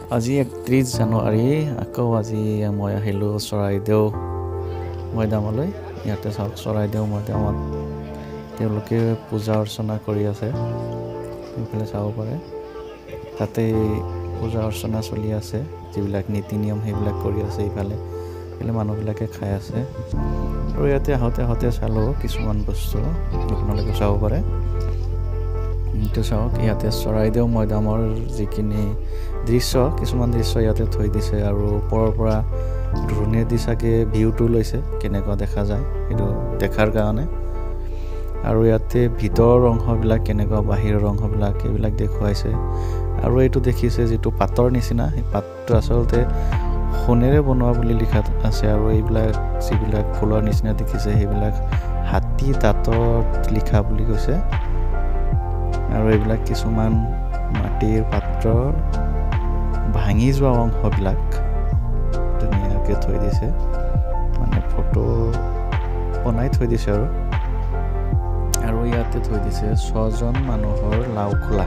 আজি 31 জানুৱাৰী আকৌ আজি মই আহিলোঁ চৰাইদেউ মৈদামলৈ। ইয়াতে চাওক চৰাইদেউ মৈদামত তেওঁলোকে পূজা অৰ্চনা কৰি আছে। এইফালে চাব পাৰে তাতে পূজা অৰ্চনা চলি আছে, যিবিলাক নীতি নিয়ম সেইবিলাক কৰি আছে। এইফালে মানুহবিলাকে খাই আছে আৰু ইয়াতে আহোঁতে চালোঁ কিছুমান বস্তু আপোনালোকে চাব পাৰে। এইটো চাওক, ইয়াতে চৰাইদেউ মৈদামৰ যিখিনি দৃশ্য, কিছুমান দৃশ্য ইয়াতে থৈ দিছে আৰু ওপৰৰ পৰা ড্ৰোনেদি চাগে ভিউটো লৈছে কেনেকুৱা দেখা যায় সেইটো দেখাৰ কাৰণে। আৰু ইয়াতে ভিতৰৰ অংশবিলাক কেনেকুৱা, বাহিৰৰ অংশবিলাক এইবিলাক দেখুৱাইছে। আৰু এইটো দেখিছে যিটো পাতৰ নিচিনা, সেই পাতটো আচলতে সোণেৰে বনোৱা বুলি লিখা আছে। আৰু এইবিলাক যিবিলাক ফুলৰ নিচিনা দেখিছে সেইবিলাক হাতী দাঁতত লিখা বুলি কৈছে। আৰু এইবিলাক কিছুমান মাটিৰ পাত্ৰৰ ভাঙি যোৱা অংশবিলাক ধুনীয়াকৈ থৈ দিছে, মানে ফটো বনাই থৈ দিছে। আৰু ইয়াতে থৈ দিছে 6জন মানুহৰ লাও খোলা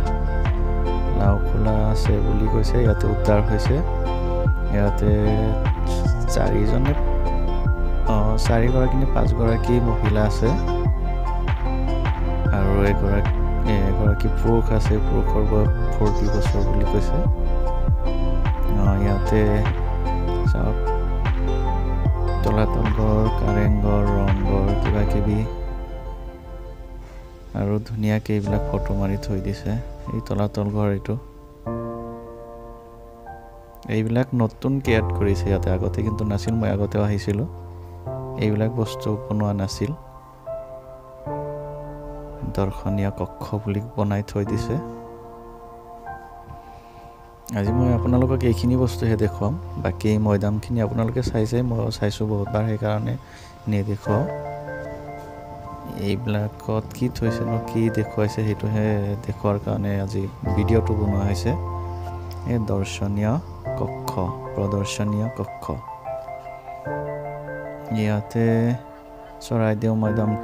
আছে বুলি কৈছে। ইয়াতে উদ্ধাৰ হৈছে। ইয়াতে 4গৰাকী নে 5গৰাকী মহিলা আছে আৰু এগৰাকী পুৰুষ আছে। পুৰুষৰ বয়স 40 বছৰ বুলি কৈছে। ইয়াতে চাওক তলাতল ঘৰ, কাৰেংঘৰ, ৰংঘৰ কিবা কিবি আৰু ধুনীয়াকৈ এইবিলাক ফটো মাৰি থৈ দিছে। এই তলাতল ঘৰ, এইবিলাক নতুনকৈ এড কৰিছে ইয়াতে, আগতে কিন্তু নাছিল। মই আগতেও আহিছিলোঁ, এইবিলাক বস্তু বনোৱা নাছিল। দৰ্শনীয় কক্ষ বুলি বনাই থৈ দিছে। আজি মই আপোনালোকক এইখিনি বস্তুহে দেখুৱাম, বাকী এই মৈদামখিনি আপোনালোকে চাইছে, মই চাইছোঁ বহুতবাৰ, সেইকাৰণে নেদেখুৱাওঁ। এইবিলাকত কি থৈছে ন, কি দেখুৱাইছে সেইটোহে দেখুৱাৰ কাৰণে আজি ভিডিঅ'টো বনোৱা হৈছে। এই প্ৰদৰ্শনীয় কক্ষ ইয়াতে চৰাইদেউ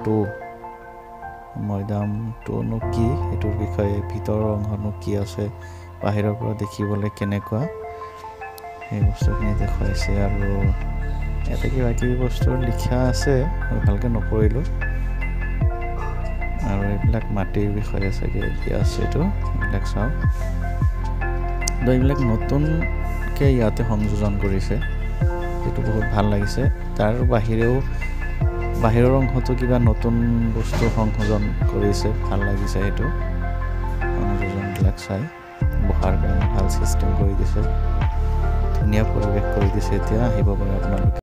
মৈদামটোনো কি, সেইটোৰ বিষয়ে ভিতৰৰ অংশনো কি আছে, বাহিৰৰ পৰা দেখিবলৈ কেনেকুৱা, সেই বস্তুখিনি দেখুৱাইছে। আৰু ইয়াতে কিবা কিবি বস্তু লিখা আছে, মই ভালকৈ নপঢ়িলোঁ। আৰু এইবিলাক মাটিৰ বিষয়ে চাগে দিয়া আছে। এইবিলাক চাওক, এইবিলাক নতুনকৈ ইয়াতে সংযোজন কৰিছে, সেইটো বহুত ভাল লাগিছে। তাৰ বাহিৰৰ অংশতো কিবা নতুন বস্তু সংযোজন কৰিছে, ভাল লাগিছে। সেইটো সংযোজনবিলাক চাই বহাৰ কাৰণে ভাল চিষ্টেম কৰি দিছে, ধুনীয়া পৰিৱেশ কৰি দিছে। এতিয়া আহিব পাৰে আপোনালোকে।